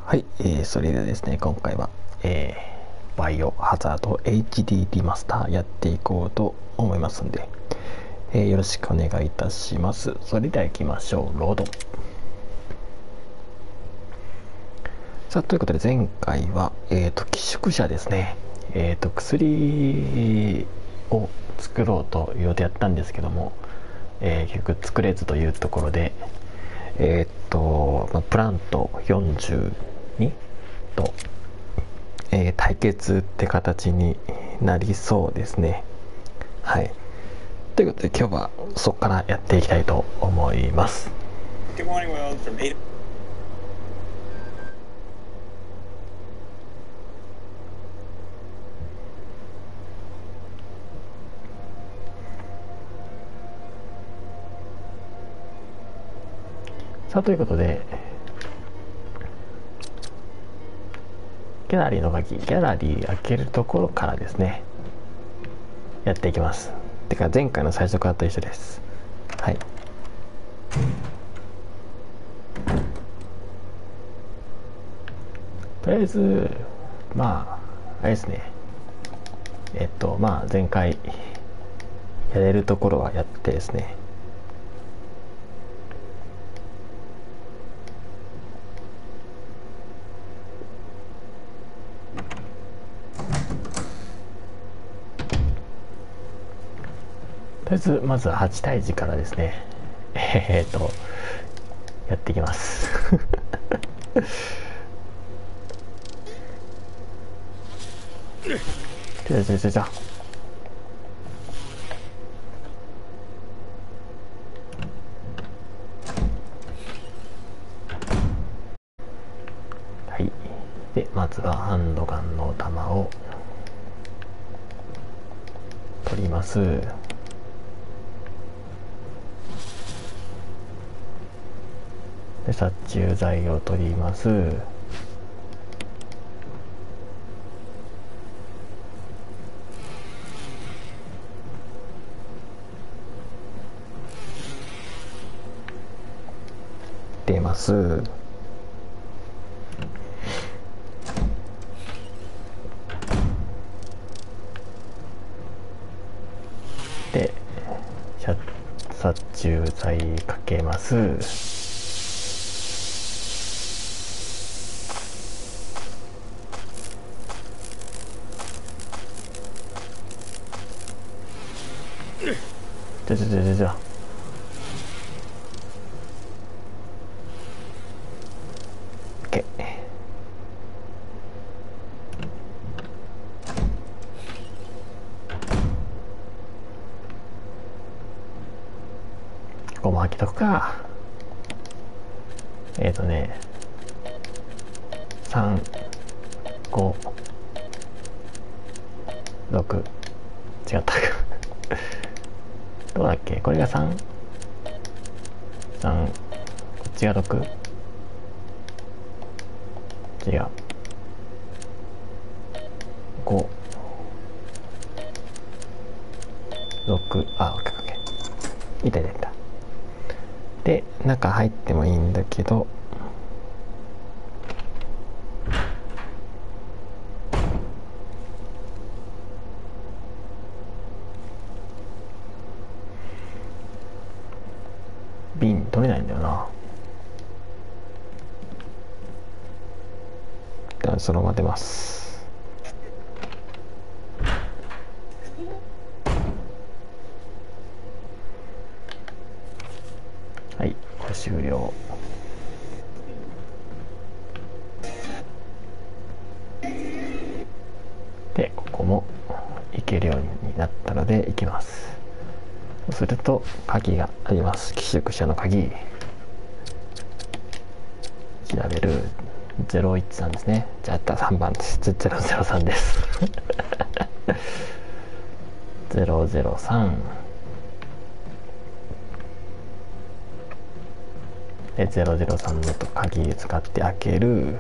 はい、それではですね、今回は、バイオハザード HD リマスターやっていこうと思いますんで、よろしくお願いいたします。それでは行きましょう。ロード。さあ、ということで前回は、寄宿舎ですね。薬を作ろうという予定やったんですけども、結局作れずというところで、プラント42と、対決って形になりそうですね。はい。ということで今日はそこからやっていきたいと思います。さあということで、ギャラリーの鍵、ギャラリー開けるところからですね、やっていきます。てか前回の最初からと一緒です。はい。とりあえずあれですね、前回やれるところはやってですね、とりあえずまずは8対時からですね、やっていきます。じゃはい。でまずはハンドガンの弾を取ります。で殺虫剤を取ります。出ます。で殺虫剤かけます。じゃOK。ここも開けとくか。3、5、6、違ったか。どうだっけ、これが3、こっちが6、違う、5、6、あ、オッケーオッケー。いた。で、中入ってもいいんだけど、瓶取れないんだよな。そのまま出ます。はい、これ終了。でここも行けるようになったので行きます。そうすると鍵があります。寄宿舎の鍵、調べる。013ですね。じゃあ3番です。003です。003で003の鍵使って開ける。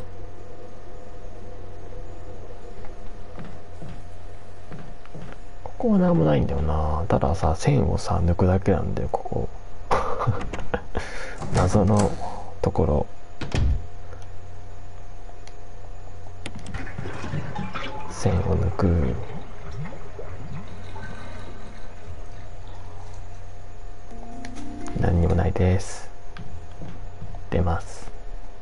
ここはなんもないんだよな。たださ、線をさ抜くだけなんだよ、ここ。謎のところ。線を抜く。何にもないです。出ます。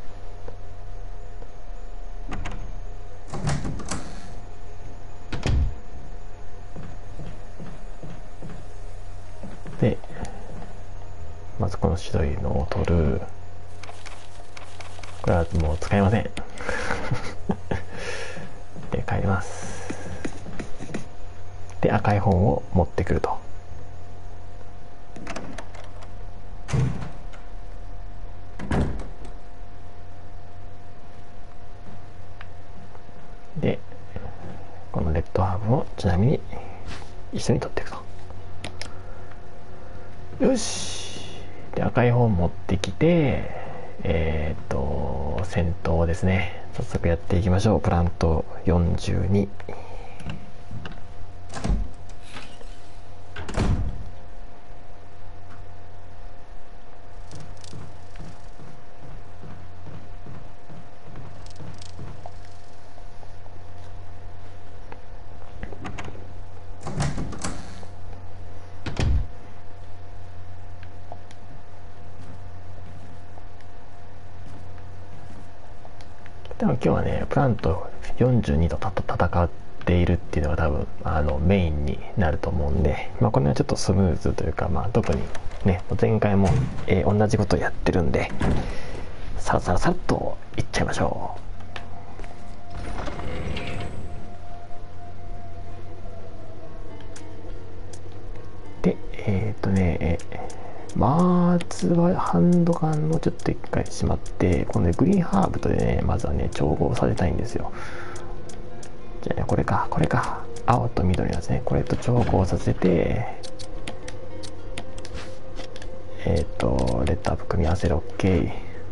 でまずこの白いのを取る。これはもう使いません。で帰ります。で赤い本を持ってくると。でこのレッドハーブをちなみに一緒に取っていくと。よし。で赤い本持ってきて戦闘ですね。早速やっていきましょう。プラント42。でも今日はねプラント42と戦っているっていうのが多分メインになると思うんで、この辺はちょっとスムーズというか、特にね前回も、同じことをやってるんでさらさらさらっといっちゃいましょう。でまずはハンドガンをちょっと一回しまって、この、グリーンハーブとねまずはね調合させたいんですよ。じゃあねこれか青と緑のやつね、これと調合させてレッドアップ組み合わせる OK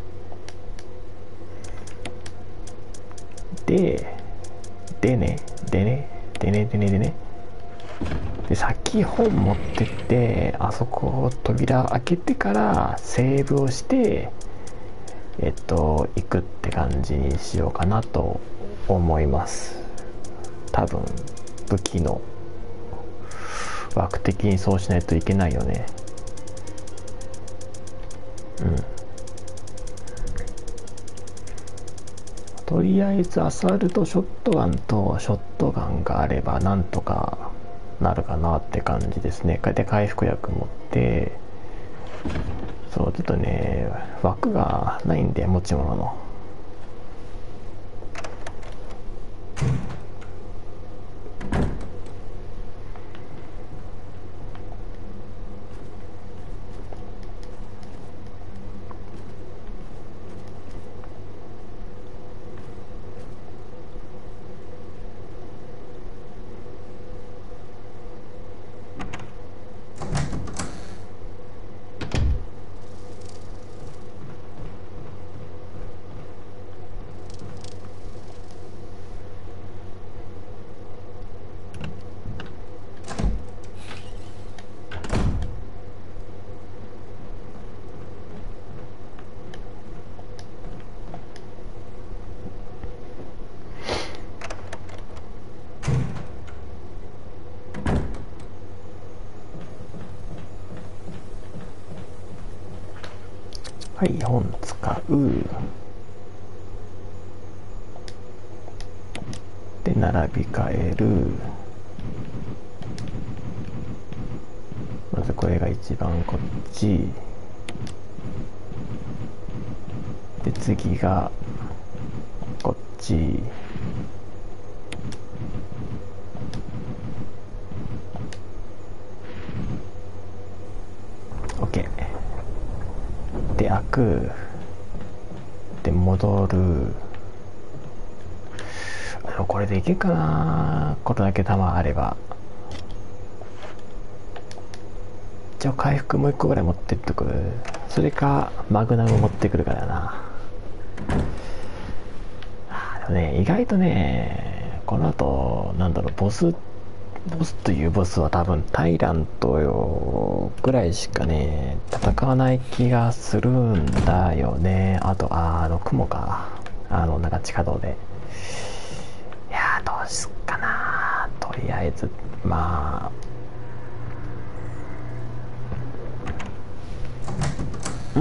で先本持ってってあそこを扉開けてからセーブをして行くって感じにしようかなと思います。多分武器の枠的にそうしないといけないよね。とりあえずアサルトショットガンとショットガンがあればなんとかなるかなって感じですね。で回復薬持ってそうちょっとね枠がないんで持ち物の。はい、本使う。で並び替える。まずこれが一番こっちで次がこっちOK で開くで戻る。これでいけるかな。これだけ弾あれば。一応回復もう一個ぐらい持ってっとく。それかマグナム持ってくるからな。でもね意外とねこの後ボスボスというボスは多分タイラントぐらいしかね戦わない気がするんだよね。あと雲か、なんか地下道で。いやどうすっかな。とりあえずまあ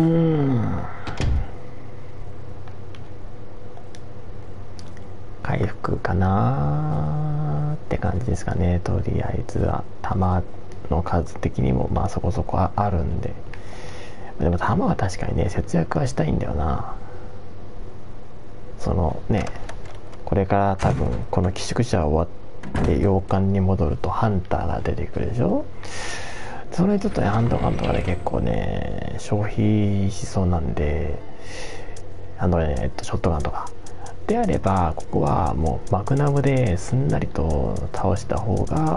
回復かなって感じですかね。とりあえずは弾の数的にもまあそこそこあるんで。でも弾は確かにね節約はしたいんだよな。そのね、これから多分この寄宿舎終わって洋館に戻るとハンターが出てくるでしょ。それちょっとねハンドガンとかで結構ね消費しそうなんで、ショットガンとかであればここはもうマグナムですんなりと倒した方が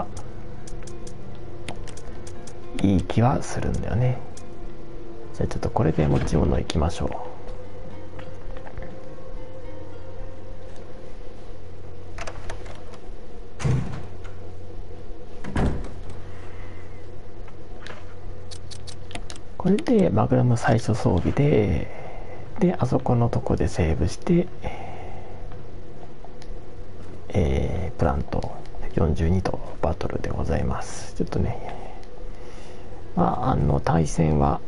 いい気はするんだよね。じゃあちょっとこれで持ち物いきましょう。これでマグナム最初装備であそこのとこでセーブして、プラント42とバトルでございます。ちょっとね対戦は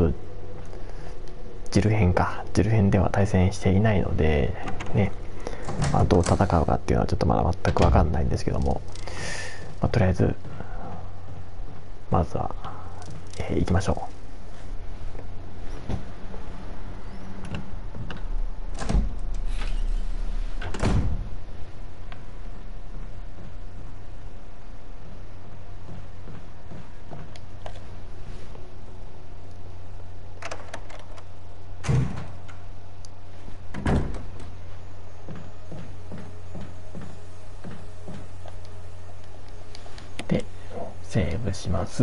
ジル編では対戦していないのでね、どう戦うかっていうのはちょっとまだ全く分かんないんですけども、とりあえずまずは、行きましょう。でセーブします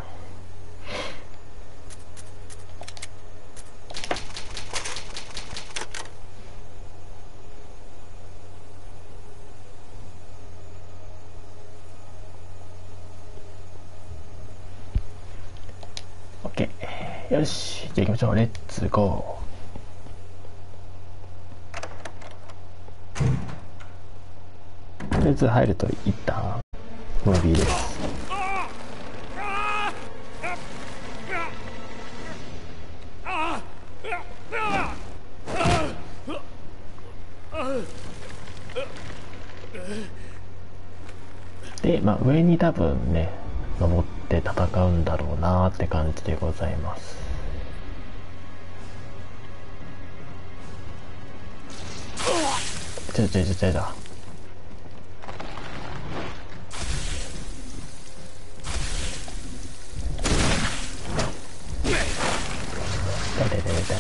。OK、 よし、じゃあ行きましょう。レッツゴー。とりあえず入ると一旦ムービーです。で、上に多分ね登って戦うんだろうなって感じでございます。ちょ痛い。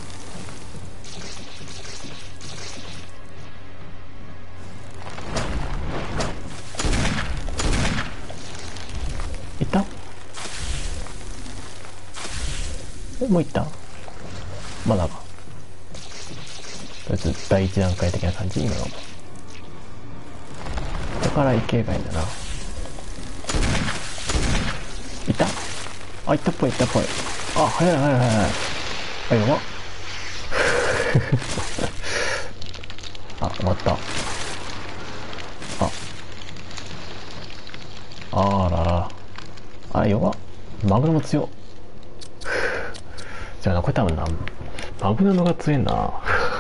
いった？もういった？まだか。とりあえず第一段階的な感じ。今のここから行けばいいんだな。いった？いったっぽい。早い。やばっ。終わった。弱っ。マグナム強っ。じゃあこれ多分マグナムが強いんだな。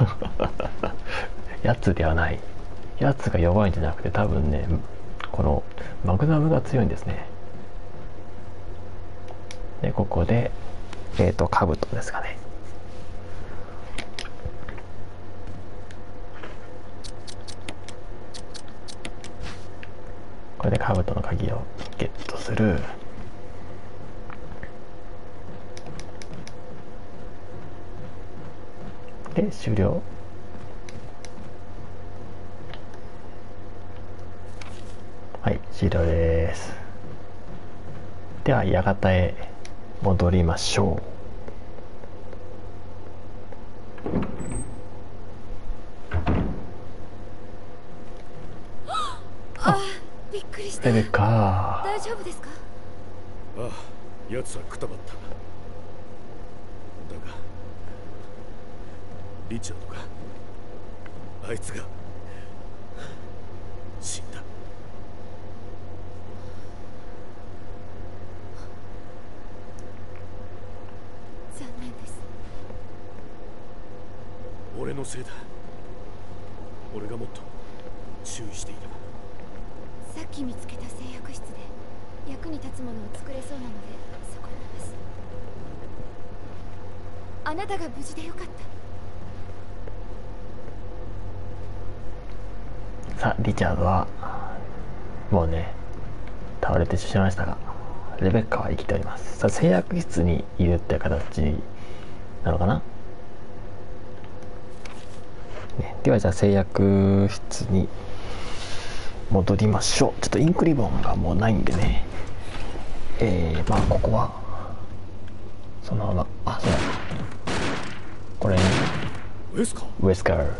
やつではない。やつが弱いんじゃなくて多分ねこのマグナムが強いんですね。でここで兜ですかね。これで兜の鍵をゲットする。で終了。はい終了です。では館へ戻りましょう。 びっくりししてるか。 大丈夫ですか？ ああ、奴はくたばった。だがリチャードか、あいつが死んだ。 残念です。 俺のせいだ。俺がもっと注意していれば。 さっき見つけた製薬室で役に立つものを作れそうなのでそこにいます。あなたが無事でよかった。 さあリチャードはもうね倒れてしまいましたが、レベッカは生きております。さあ製薬室にいるっていう形なのかな、ね、ではじゃあ製薬室に戻りましょう。ちょっとインクリボンがもうないんでね、まあここはそのまま、あ、そうだ、これにウェスカー。 ウェスカー。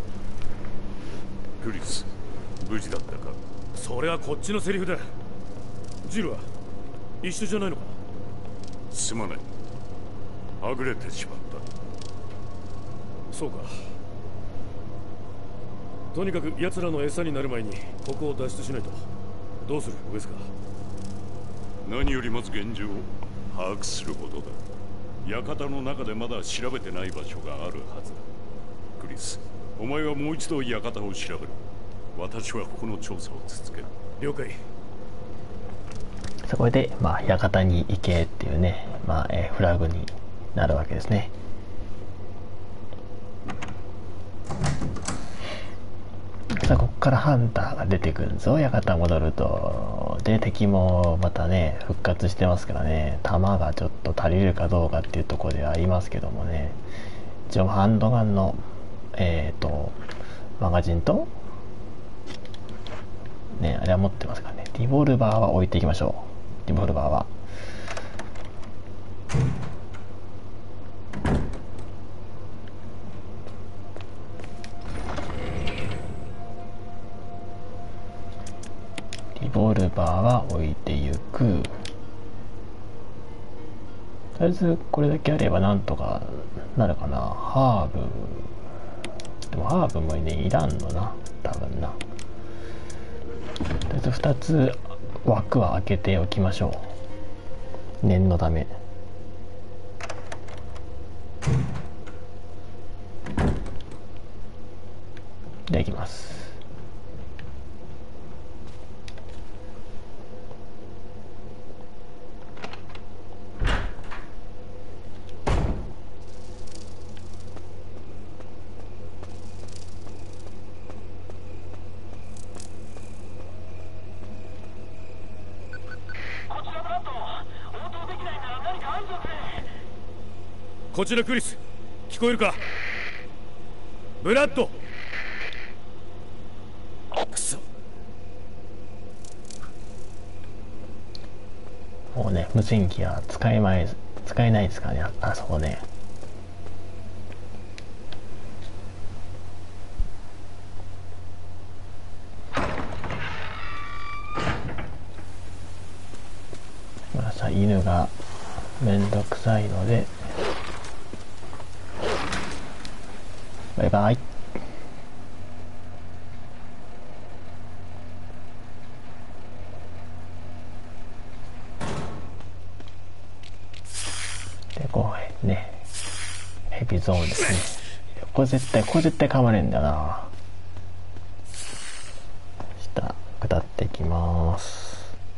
クリス、無事だったか？それはこっちのセリフだ。ジルは一緒じゃないのか？すまない、はぐれてしまった。そうか。とにかく奴らの餌になる前にここを脱出しないと。どうするウェスカー？何よりまず現状を把握することだ。館の中でまだ調べてない場所があるはずだ。クリス、お前はもう一度館を調べる。私はこの調査を続ける。了解。 そこでまあ館に行けっていうね、まあフラグになるわけですね。さあここからハンターが出てくるぞ。館戻ると。で敵もまたね復活してますからね、弾がちょっと足りるかどうかっていうところではありますけどもね、一応ハンドガンのマガジンとねあれは持ってますからね。リボルバーは置いていきましょう。リボルバーはリボルバーは置いてゆく。とりあえずこれだけあればなんとかなるかな。ハーブでもハーブもねいらんのな多分な。とりあえず2つ枠は開けておきましょう、念のため。できます。 こちらクリス、聞こえるか？ブラッド。くそ。 もうね無線機は使えないですからね、あそこね。まあさ犬がめんどくさいのでバイバイ。でこうねヘビゾーンですね。これ絶対噛まれるんだな。下下っていきます。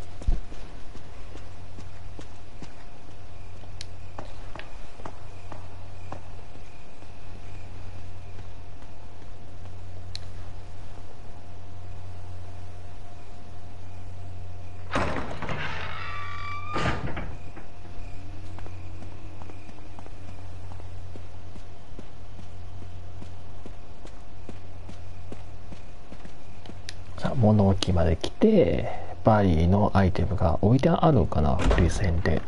さあ物置まで来て、バリーのアイテムが置いてあるのかな、クリス編で。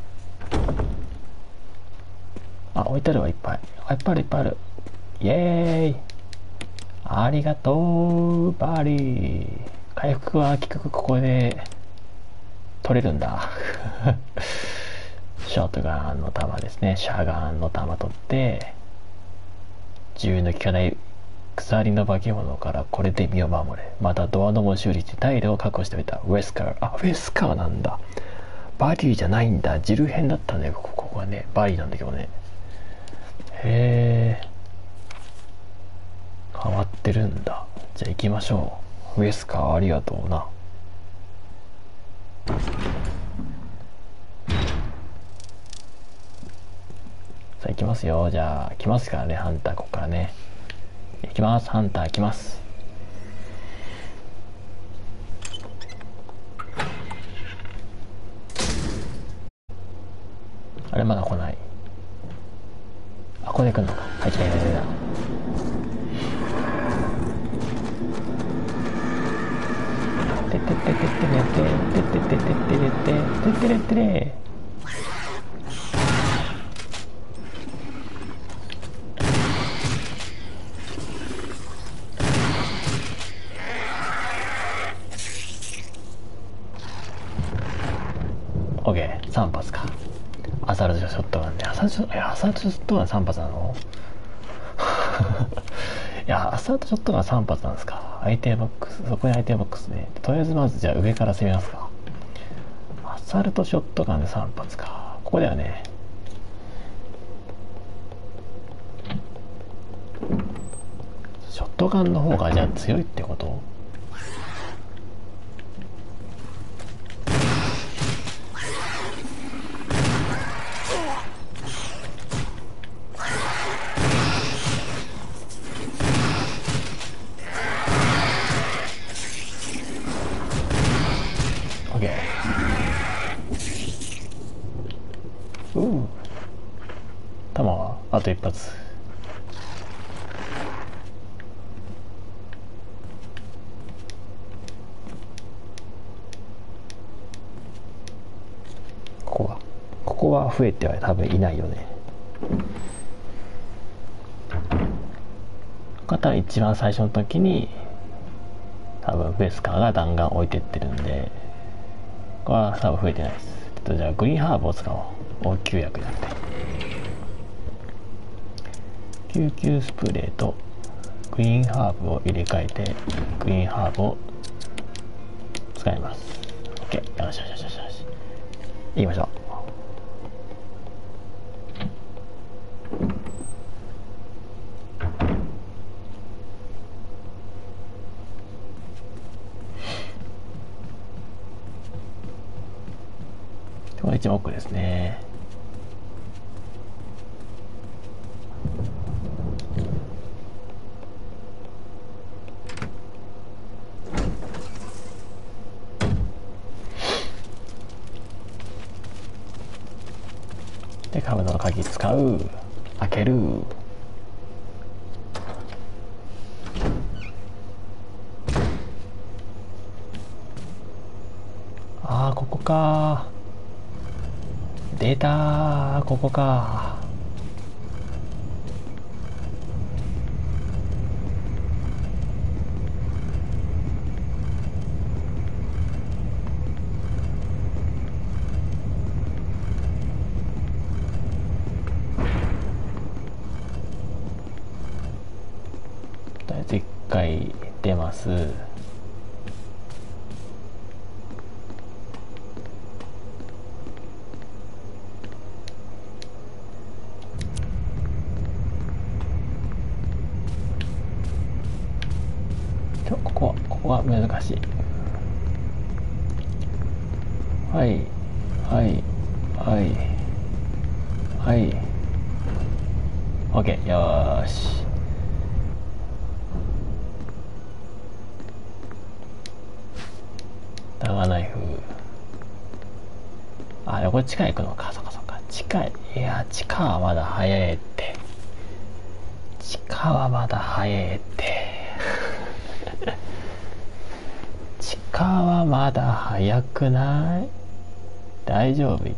あ、置いてあるわ、いっぱい。あ、いっぱいあるいっぱいある。イエーイ、ありがとうバリー。 回復は結局ここで取れるんだ。ショートガンの弾ですね。シャガンの弾取って、銃の効かない鎖の化け物からこれで身を守れ。またドアノブを修理して退路を確保しておいた。ウェスカー。あ、ウェスカーなんだ。バディじゃないんだ。ジル編だったね。ここはね。バディなんだけどね。へえ。変わってるんだ。じゃあ行きましょう。ウェスカーありがとうな。さあ行きますよ。じゃあ来ますからね、ハンター。ここからね行きます。ハンター来ます。あれまだ来ない。あ、ここで来んのか。はい、来た来た来た。てってってってってねてってってってってってってってってれ。オッケー、3発か。アサルトショットガンで、アサルトショットガン3発なの？いや、アサルトショットガン3発なんですか。アイテムボックス、そこにアイテムボックスね。とりあえずまずじゃあ上から攻めますか。アサルトショットガンで3発か。ここではね、ショットガンの方がじゃあ強いってこと？オッケー。弾はあと1発。ここは増えては多分いないよね。方一番最初の時に多分ベスカーが弾丸置いてってるんで、これは多分増えてないです。じゃあグリーンハーブを使おう。応急薬じゃなくて救急スプレーとグリーンハーブを入れ替えて、グリーンハーブを使います。 OK。 よしよしよしよしよし、行きましょう。これ一番奥ですね。でカブの鍵使う。開ける。あー、ここか。出たー、ここか。とりあえず一回出ます。ここは難しい。はいはいはいはい。 OK。 よーし。ダガーナイフ。あ、これ地下行くのか。そっかそっか。地下、いや地下はまだ早いって。地下はまだ早いって地下はまだ早くない？大丈夫言って。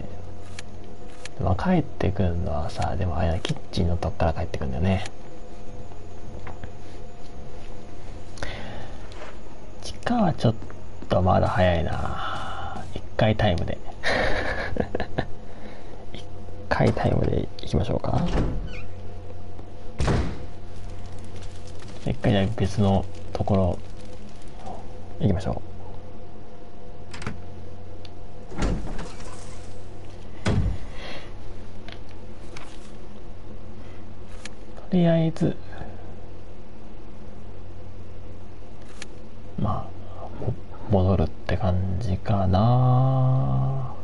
まあ、帰ってくるのはさ、でもあれキッチンのとこから帰ってくるんだよね。 地下はちょっとまだ早いな。一回タイムで一回タイムでいきましょうか。一回じゃ別のところ行きましょう。とりあえずまあ戻るって感じかな。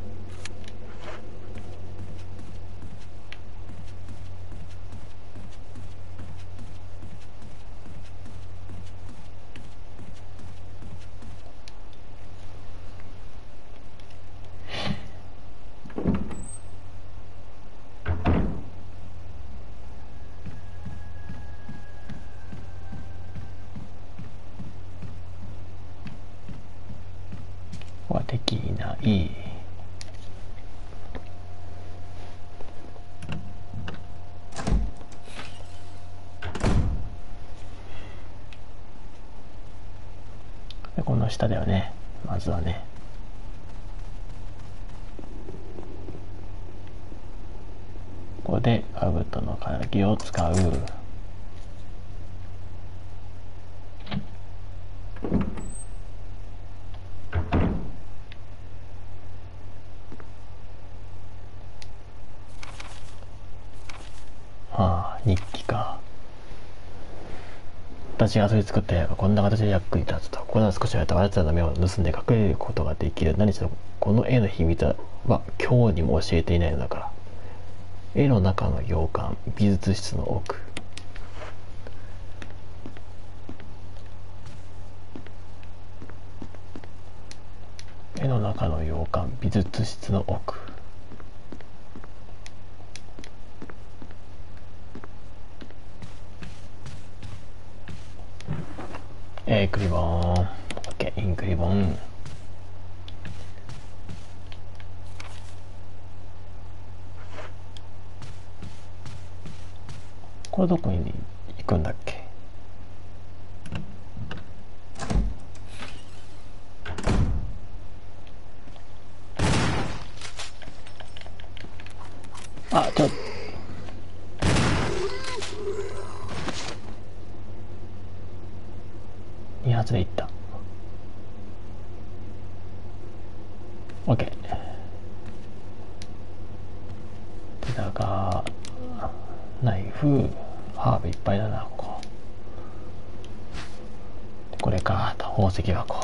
はできない。でこの下だよね、まずはね。ここで兜の鍵を使う。ああ、日記か。私が遊び作った部屋がこんな形で役に立つと。ここなら少しはあなたの目を盗んで隠れることができる。何しろこの絵の秘密は今日にも教えていないのだから。絵の中の洋館、美術室の奥。絵の中の洋館、美術室の奥。クリボン。OK、インクリボン。これどこに行くんだっけ。あ、2発でいった。 OK 手高ナイフ、ハーブいっぱいだな。こここれか。宝石箱。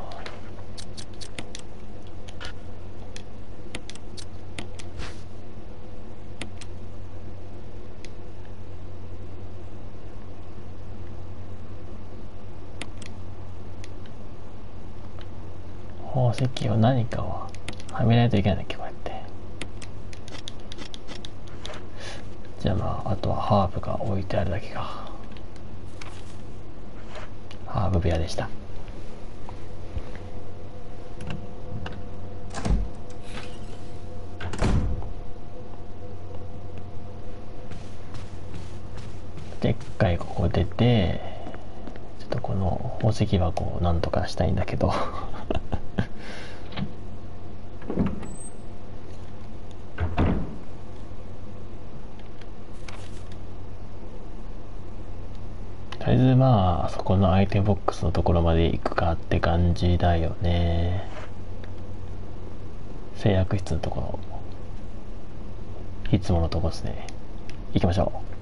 宝石を何かをはめないといけないんだっけ、こうやって。じゃああとはハーブが置いてあるだけか。ハーブ部屋でした。でっかいここ出て、ちょっとこの宝石箱をなんとかしたいんだけどとりあえずあそこのアイテムボックスのところまで行くかって感じだよね。製薬室のところ、いつものとこですね。行きましょう。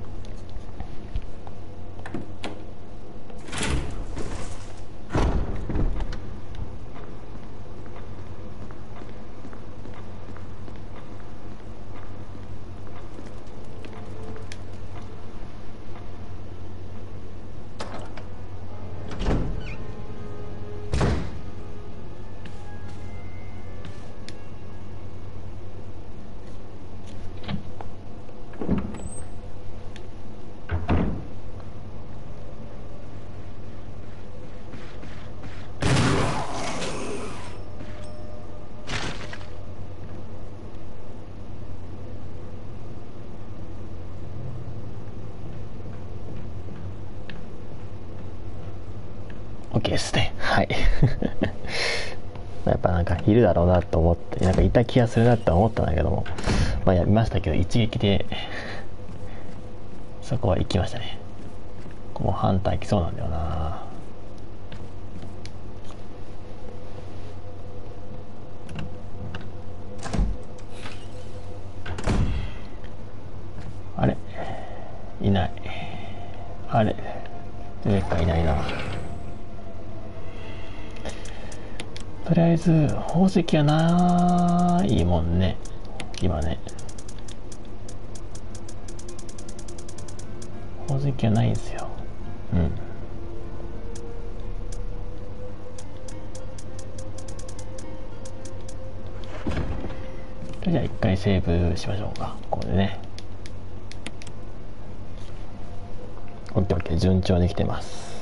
OK ですね。はい。やっぱなんかいるだろうなと思って、なんかいた気がするなって思ったんだけども、まあやりましたけど、一撃でそこは行きましたね。もうハンター行きそうなんだよな。あれいない。あれ上かいないな。とりあえず宝石はないもんね今ね。宝石はないんですよ。うん。じゃあ一回セーブしましょうか。ここでね。OKOK 順調に来てます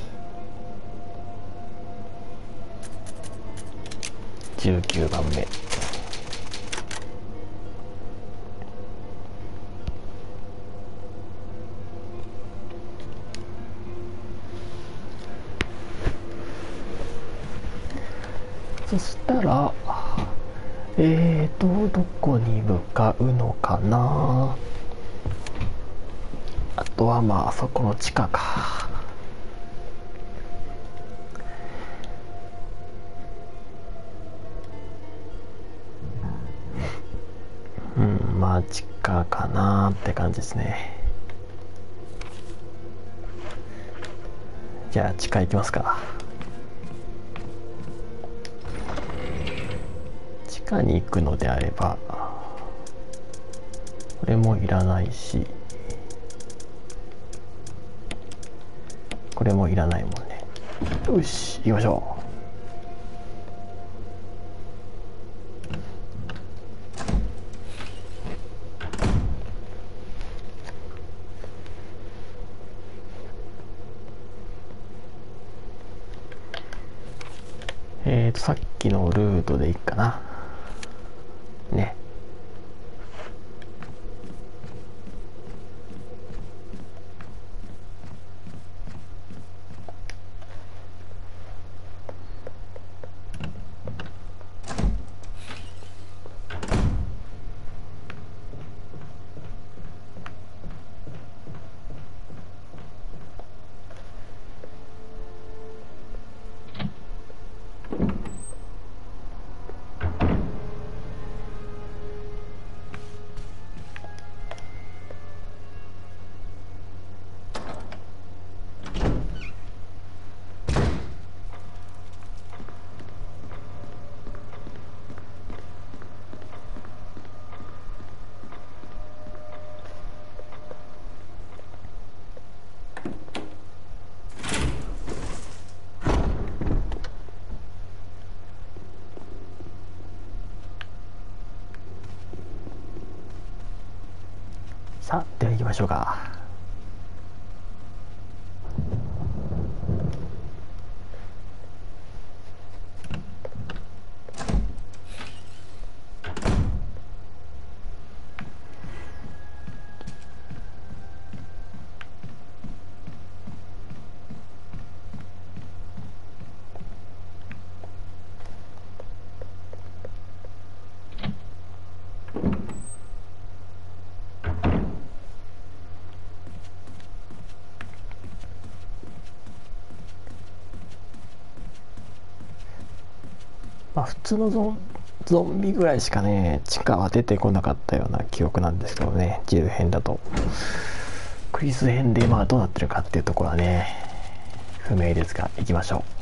。19番目。そしたらどこに向かうのかな。あとはまあそこの地下か。まあ地下かなって感じですね。じゃあ地下行きますか。地下に行くのであればこれもいらないし、これもいらないもんね。よし行きましょう。さっきのルートでいいかなね。さあでは行きましょうか。まあ普通のゾンビぐらいしかね地下は出てこなかったような記憶なんですけどね。ジル編だとクリス編でまあどうなってるかっていうところはね不明ですが行きましょ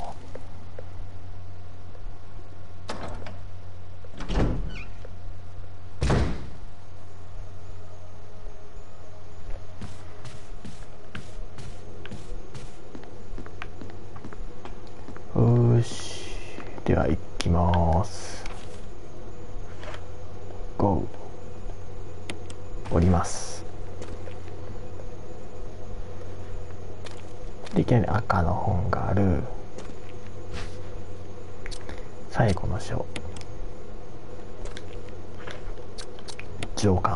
う。よしでは行きます。ゴー。降ります。でいきなり赤の本がある。最後の章上巻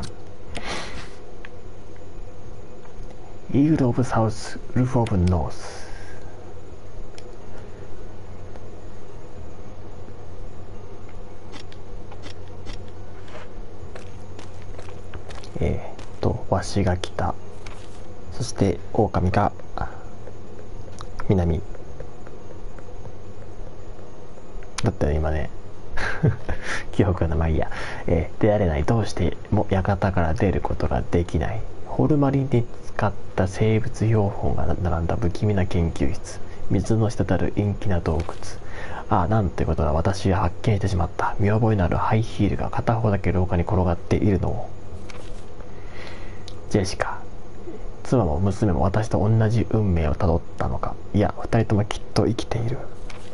イーグル・オブ・サウス、ウルフ・オブ・ノース。 わしが北、そして狼が南だったよ今ね。記憶がまあいいや。出られない。どうしても館から出ることができない。ホルマリンで使った生物標本が並んだ不気味な研究室。水の滴る陰気な洞窟。ああ、なんてことだ。私は発見してしまった。見覚えのあるハイヒールが片方だけ廊下に転がっているのを。ジェシカ、妻も娘も私と同じ運命をたどったのか。いや、二人ともきっと生きている。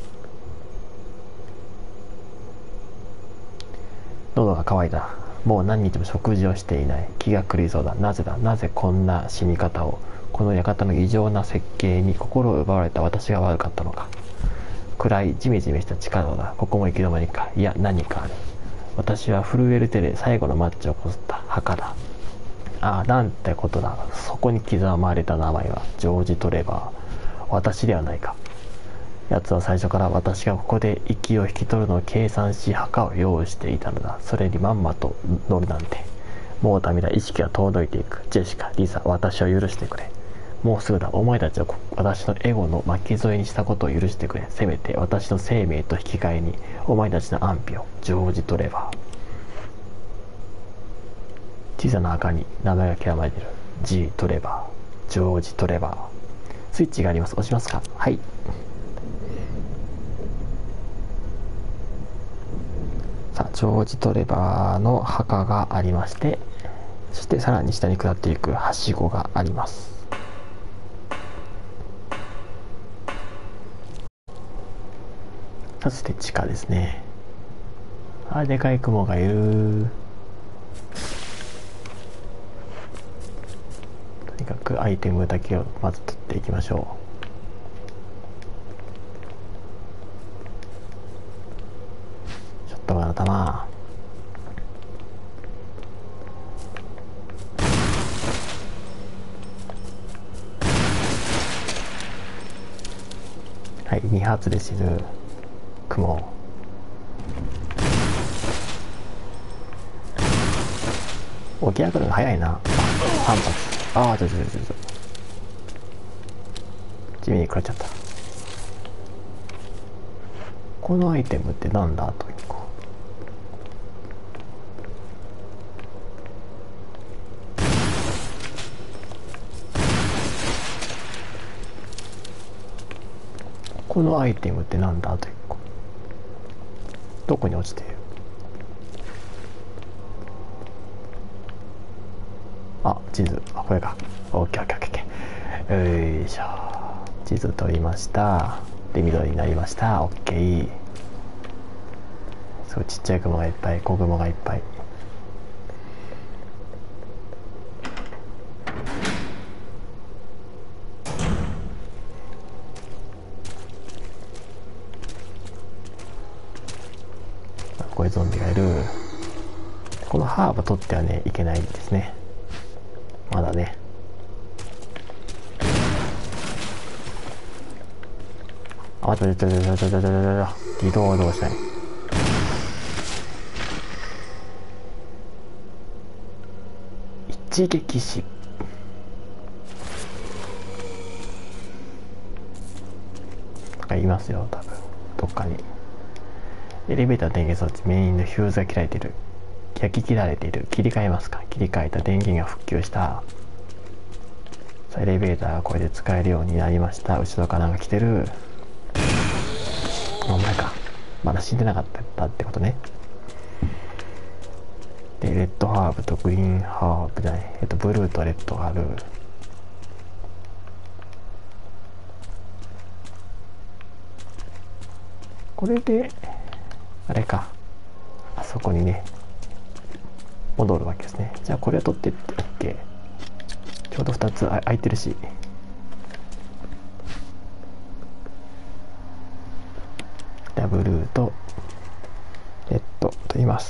喉が渇いた。もう何日も食事をしていない。気が狂いそうだ。なぜだ。なぜこんな死に方を。この館の異常な設計に心を奪われた私が悪かったのか。暗いジメジメした地下道だ。ここも行き止まりか。いや、何かある。私は震える手で最後のマッチをこすった。墓だ。ああ、なんてことだ。そこに刻まれた名前はジョージ・トレバー。私ではないか。奴は最初から私がここで息を引き取るのを計算し、墓を用意していたのだ。それにまんまと乗るなんて。もうダメだ。意識が遠のいていく。ジェシカ、リサ、私を許してくれ。もうすぐだ。お前たちは私のエゴの巻き添えにしたことを許してくれ。せめて私の生命と引き換えにお前たちの安否を。ジョージ・トレバー。小さな墓に名前が刻まれている。G・トレバー。ジョージ・トレバー。スイッチがあります。押しますか。はい。さあ、ジョージ・トレバーの墓がありまして、そしてさらに下に下っていくはしごがあります。そして地下ですね。あ、でかい雲がいる。とにかくアイテムだけをまず取っていきましょう。ショットガンの弾。はい、2発で死ぬ雲。起き上がるの早いな。3発。ああ、ちょ。地味に食らっちゃった。このアイテムってなんだと1個。このアイテムってなんだと1個。どこに落ちている。あ、地図。あ、これか。オッケーオッケーオッケー。よいしょ。地図取りました。で、緑になりました。オッケー。すごいちっちゃい雲がいっぱい、小雲がいっぱい。こういうゾンビがいる。このハーブ取ってはねいけないですね。まだね。あ、待って、移動はどうしたい。一撃死。なんかいますよ、多分どっかに。エレベーター電源装置、メインのフューズが切られている。焼き切られている。切り替えますか。切り替えた。電源が復旧した。さあ、エレベーターがこれで使えるようになりました。後ろからなんか来てる。お前か。まだ死んでなかったってことね。で、レッドハーブとグリーンハーブじゃない。ブルーとレッドがある。これで、あれか。あそこにね、戻るわけですね。じゃあこれを取ってって OK。ちょうど2つ空いてるし。ではブルーとレッドと言います。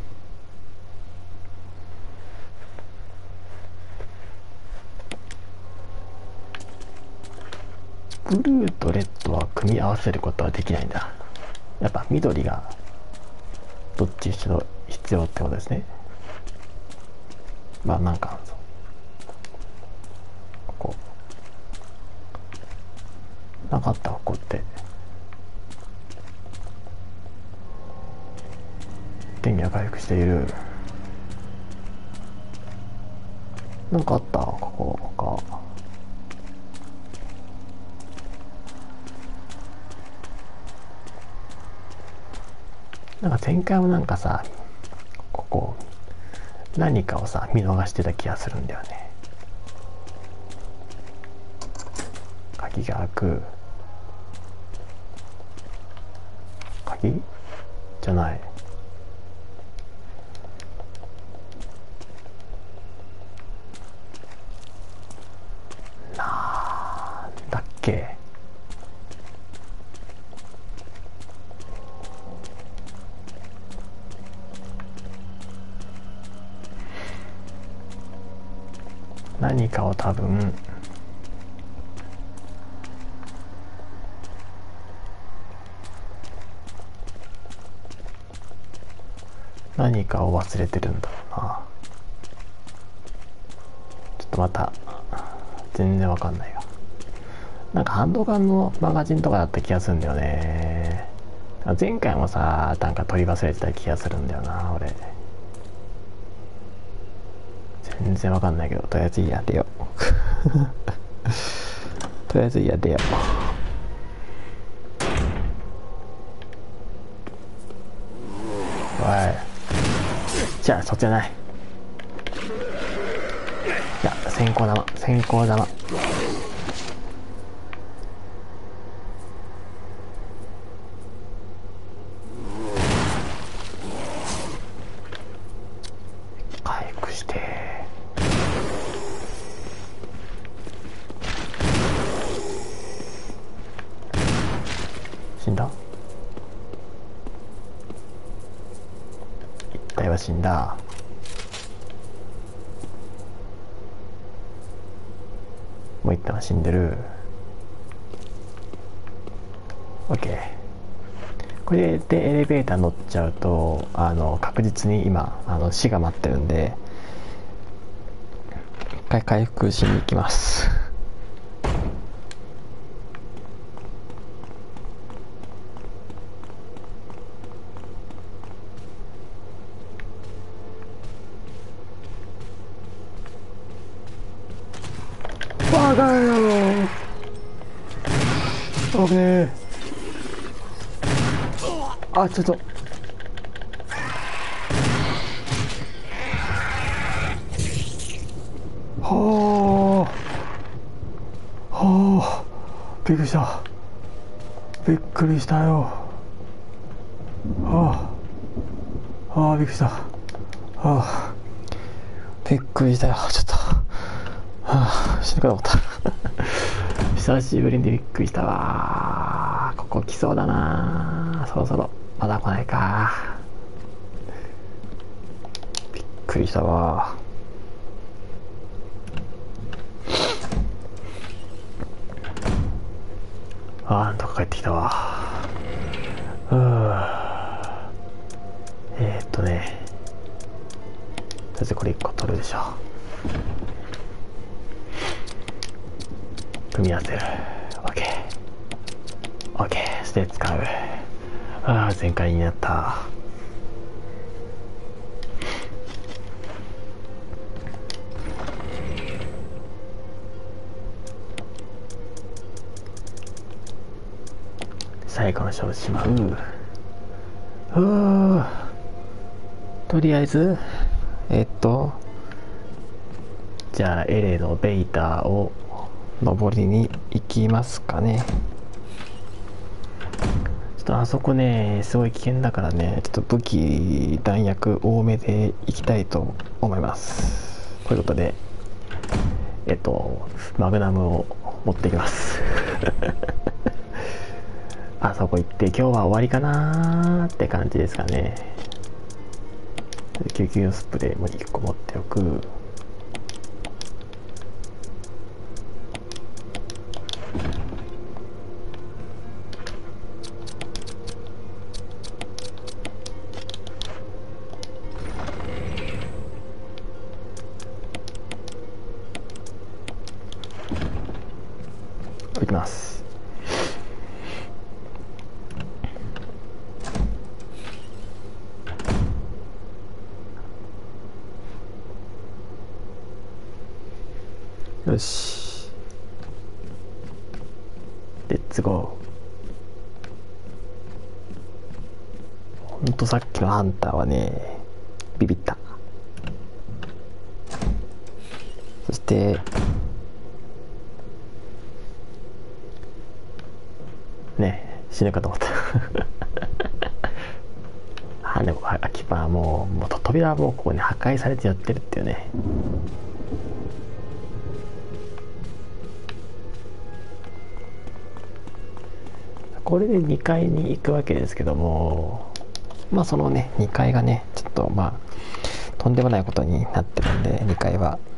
ブルーとレッドは組み合わせることはできないんだ。やっぱ緑がどっち必要ってことですね。 まあなんかここなかった、ここって電気が回復している。なんかあった、ここか。なんか前回もなんかさ、ここ何かをさ見逃してた気がするんだよね。鍵が開く。鍵じゃない。なんだっけ。何かを多分何かを忘れてるんだろうな。ちょっとまた全然わかんないわ。なんかハンドガンのマガジンとかだった気がするんだよね。前回もさなんか取り忘れてた気がするんだよな俺。全然わかんないけど、とりあえずやれよとりあえずやれよ。おい、じゃあそっちじゃない。いや、先行玉回復して。死んだ？一体は死んだ。もう一体は死んでる。 OK。 これでエレベーター乗っちゃうと確実に今死が待ってるんで、一回回復しに行きますバカ野郎。オッケー。あ、ちょっとはあびっくりした。びっくりしたよ。びっくりした。びっくりしたよ。ちょっと死ぬかと思った久しぶりにびっくりしたわ。ここ来そうだな。そろそろ。まだ来ないか。びっくりしたわ。なんとか帰ってきたわ。とりあえずこれ1個取るでしょ。組み合わせる。 OK して使う。全開になった。最後の勝負しまう。とりあえずじゃあエレのベイターを登りに行きますかね。ちょっとあそこねすごい危険だからね、ちょっと武器弾薬多めで行きたいと思います。ということでマグナムを持ってきますあそこ行って今日は終わりかなーって感じですかね。救急スプレーも1個持っておく。 よし、レッツゴー。ほんとさっきのハンターはねビビった。そしてね、死ぬかと思ったあ、でも空き場はもう扉はもうここに破壊されてやってるっていうね。これで2階に行くわけですけども、まあそのね2階がねちょっとまあとんでもないことになってるんで、2階は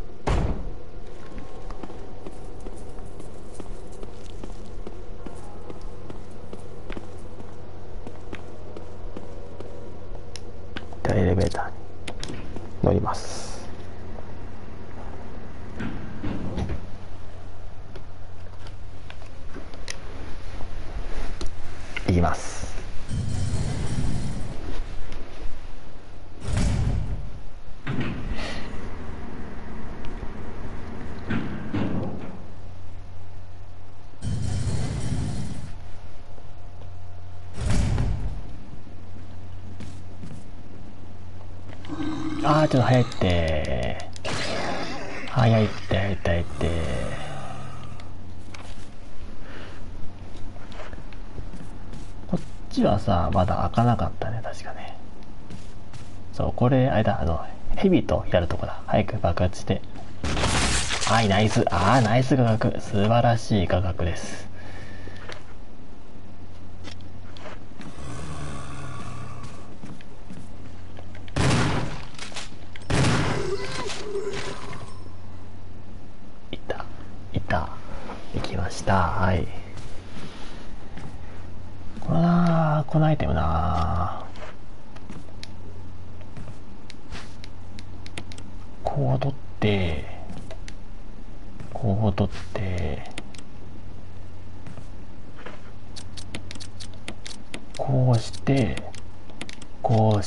ではエレベーターに乗ります。行きます。あーちょっと早いって、早いって早いって早いって。こっちはさまだ開かなかったね、確かね。そう、これあれだ、ヘビとやるとこだ。早く爆発して。はい、ナイス。ナイス画角、素晴らしい画角です。行きました。はい。このアイテムこう取ってこうしてこ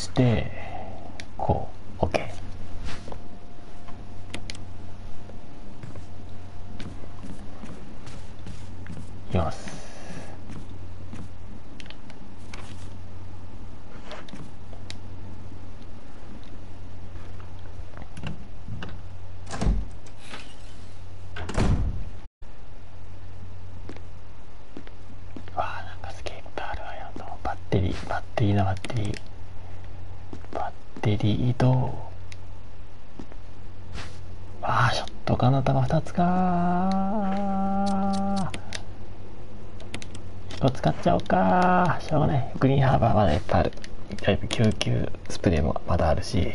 う OK。 いきます。なんかすげえことあるわよ。バッテリー移動。ショットガンの弾2つかー。1個使っちゃおうかー。しょうがない。グリーンハーバーまだいっぱいある。救急スプレーもまだあるし、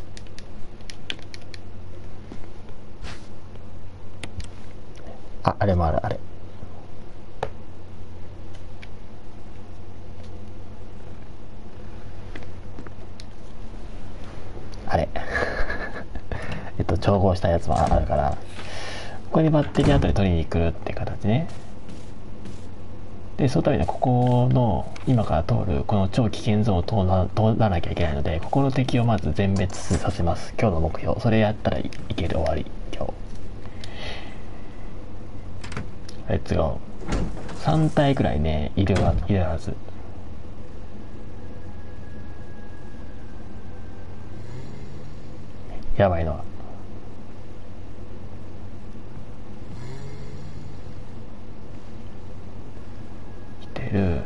あれもある。あれ調合したやつもあるから、ここにバッテリー後で取りに来るって形ね。でそのためにここの今から通るこの超危険ゾーンを通らなきゃいけないので、ここの敵をまず全滅させます。今日の目標、それやったらいける。終わり。今日レッツゴー。3体くらいねいるはず。やばいのは来てる。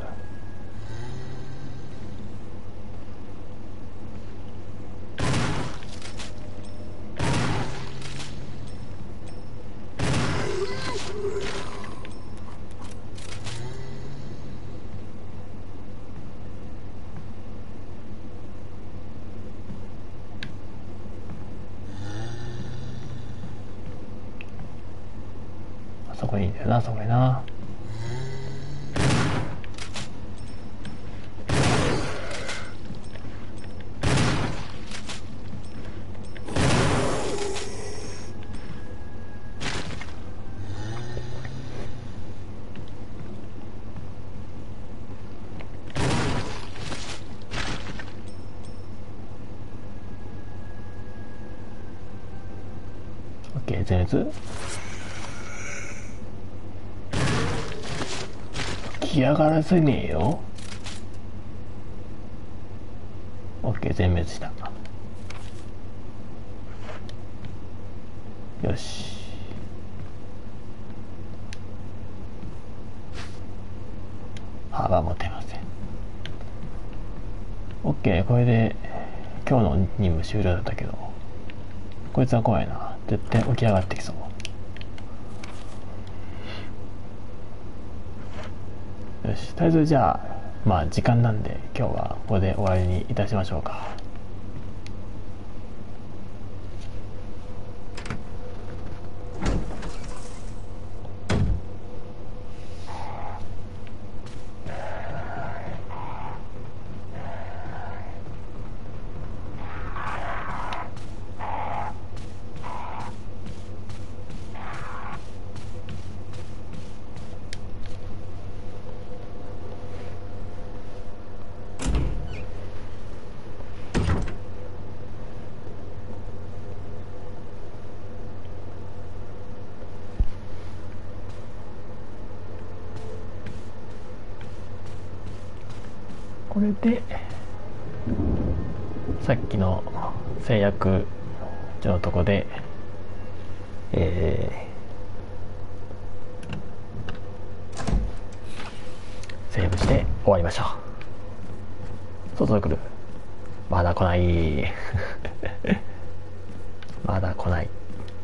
そこにいるな、そこにな。 OK 全滅。嫌がらせねえよ。 OK 全滅した。よし。幅持てません。 OK これで今日の任務終了だったけど、こいつは怖いな。絶対起き上がってきそう。よし、とりあえずじゃあまあ時間なんで今日はここで終わりにいたしましょうか。これでさっきの製薬所のとこで、セーブして終わりましょう。外来る。まだ来ないまだ来ない。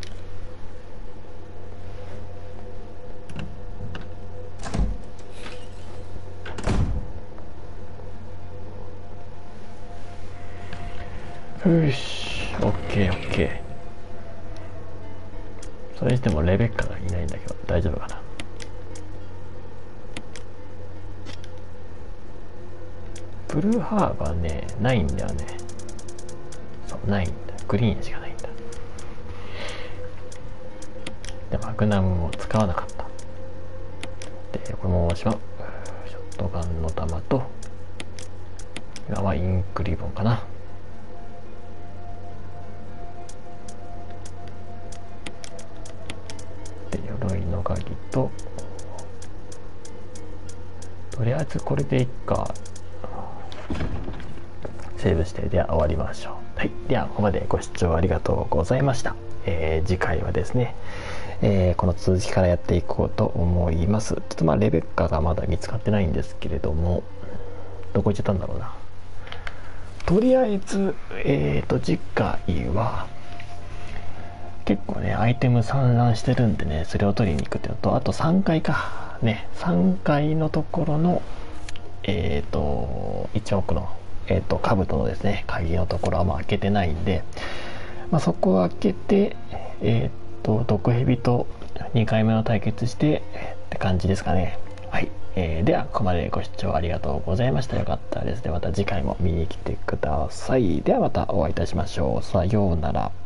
よし、オッケーオッケー。それにしてもレベッカがいないんだけど大丈夫かな。ブルーハーバーね、ないんだよね。そうないんだ、グリーンしかないんだ。でマグナムも使わなかった。でこれもしまう。ショットガンの弾と今はインクリボンかな。鎧の鍵と、とりあえずこれでいっか。セーブして、では終わりましょう。はい、ではここまでご視聴ありがとうございました。次回はですね、この続きからやっていこうと思います。ちょっとレベッカがまだ見つかってないんですけれども、どこ行っちゃったんだろうな。とりあえず次回は結構ねアイテム散乱してるんでね、それを取りに行くっていうのと、あと3階かね、3階のところの1億の兜のですね鍵のところは開けてないんで、そこを開けて毒蛇と2回目の対決してって感じですかね。はい、ではここまでご視聴ありがとうございました。よかったらですねまた次回も見に来てください。ではまたお会いいたしましょう。さようなら。